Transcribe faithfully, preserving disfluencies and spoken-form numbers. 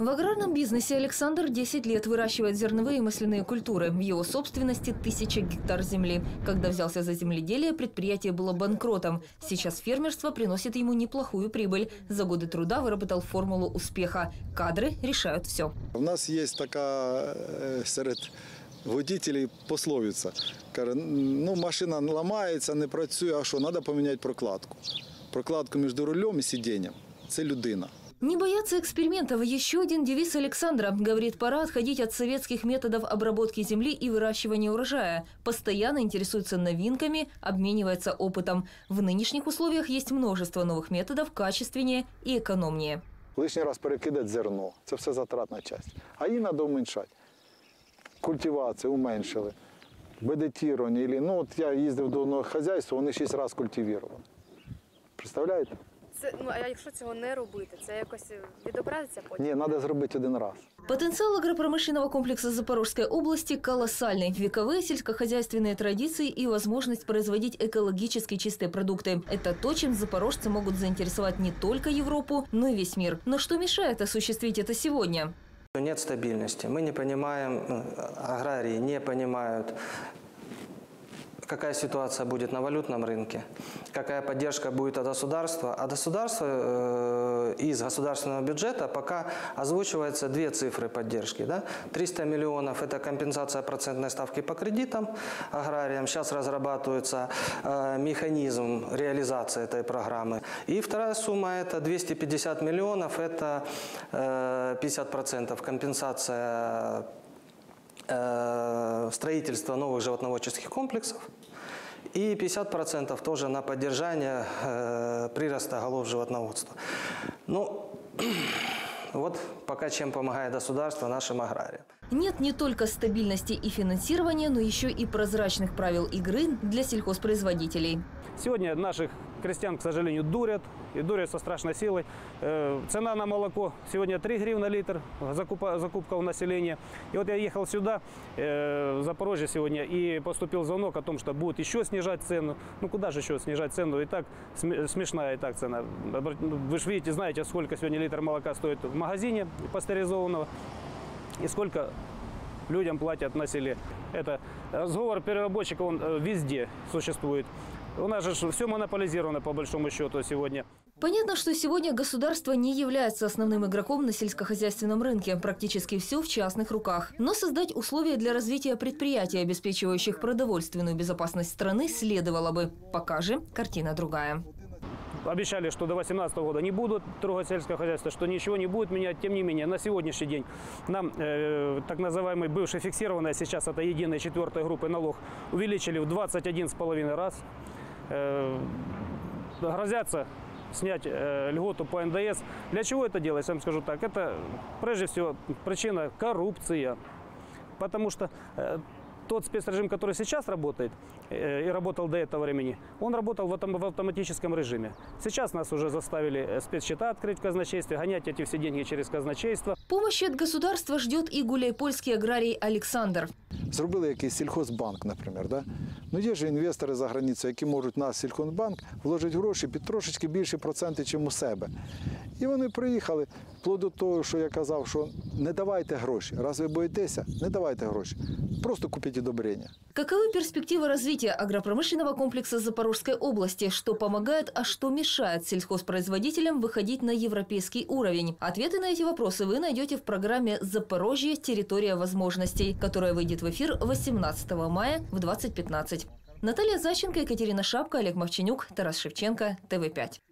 В аграрном бизнесе Александр десять лет выращивает зерновые и масляные культуры. В его собственности тысяча гектар земли. Когда взялся за земледелие, предприятие было банкротом. Сейчас фермерство приносит ему неплохую прибыль. За годы труда выработал формулу успеха. Кадры решают все. У нас есть такая среди водителів пословиця. Каже, ну, машина ламається, не працює, а що, треба поміняти прокладку. Прокладку між рулем і сидінням – це людина. Не бояться экспериментов – еще один девиз Александра. Говорит, пора отходить от советских методов обработки земли и выращивания урожая. Постоянно интересуется новинками, обменивается опытом. В нынешних условиях есть множество новых методов, качественнее и экономнее. Лишній раз перекидати зерно – це все затратна частина. А її треба уменьшати. Культивацію уменьшили. Бедетірування. Ну, от я їздив до одного хазяйства, вони шість разів культивували. Представляєте? Це, ну, а якщо цього не робити, це якось відобразиться потім? Ні, треба зробити один раз. Потенциал агропромышленного комплекса Запорожской области колоссальный. Вековые сельскохозяйственные традиции и возможность производить экологически чистые продукты. Это то, чем запорожцы могут заинтересовать не только Европу, но и весь мир. Но что мешает осуществить это сегодня? Нет стабильности. Мы не понимаем, аграрии не понимают, какая ситуация будет на валютном рынке, какая поддержка будет от государства. А государство э, из государственного бюджета пока озвучивается две цифры поддержки. Да? триста миллионов – это компенсация процентной ставки по кредитам аграриям. Сейчас разрабатывается э, механизм реализации этой программы. И вторая сумма – это двести пятьдесят миллионов, это э, пятьдесят процентов компенсация строительство новых животноводческих комплексов и пятьдесят процентов тоже на поддержание э, прироста голов животноводства. Ну, вот пока чем помогает государство нашим аграриям. Нет не только стабильности и финансирования, но еще и прозрачных правил игры для сельхозпроизводителей. Сегодня наших крестьян, к сожалению, дурят, и дурят со страшной силой. Цена на молоко сегодня три гривны литр, закупа, закупка у населения. И вот я ехал сюда, в Запорожье сегодня, и поступил звонок о том, что будут еще снижать цену. Ну куда же еще снижать цену? И так смешная и так цена. Вы же видите, знаете, сколько сегодня литр молока стоит в магазине пастеризованного и сколько людям платят на селе. Это сговор переработчиков, он везде существует. У нас же все монополизировано по большому счету сегодня. Понятно, что сегодня государство не является основным игроком на сельскохозяйственном рынке. Практически все в частных руках. Но создать условия для развития предприятий, обеспечивающих продовольственную безопасность страны, следовало бы. Пока же картина другая. Обещали, что до две тысячи восемнадцатого года не будут трогать сельское хозяйство, что ничего не будет менять. Тем не менее, на сегодняшний день нам э, так называемый бывший фиксированный, сейчас это единой четвертой группы налог, увеличили в двадцать один с половиной раз. Э, грозятся снять э, льготу по эн дэ эс. Для чего это делается, я вам скажу так. Это прежде всего причина коррупция. Потому что э, тот спецрежим, который сейчас работает э, и работал до этого времени, он работал в, этом, в автоматическом режиме. Сейчас нас уже заставили спецсчета открыть в казначействе, гонять эти все деньги через казначейство. Помощи от государства ждет и гуляйпольский аграрий Александр. Зробили якийсь сільхозбанк, наприклад. Да? Ну, є ж інвестори за границею, які можуть на сільхозбанк вложити гроші під трошечки більші проценти, ніж у себе. І вони приїхали, вплоть до того, що я казав, що не давайте гроші. Раз ви боїтеся, не давайте гроші. Просто купіть удобрення. Каковы перспективы развития агропромышленного комплекса Запорожской области? Что помогает, а что мешает сельхозпроизводителям выходить на европейский уровень? Ответы на эти вопросы вы найдете в программе «Запорожье. Территория возможностей», которая выйдет в эфир восемнадцатого мая в двадцать пятнадцать. Наталья Заченко, Екатерина Шапка, Олег Мовченюк, Тарас Шевченко, тэ вэ пять.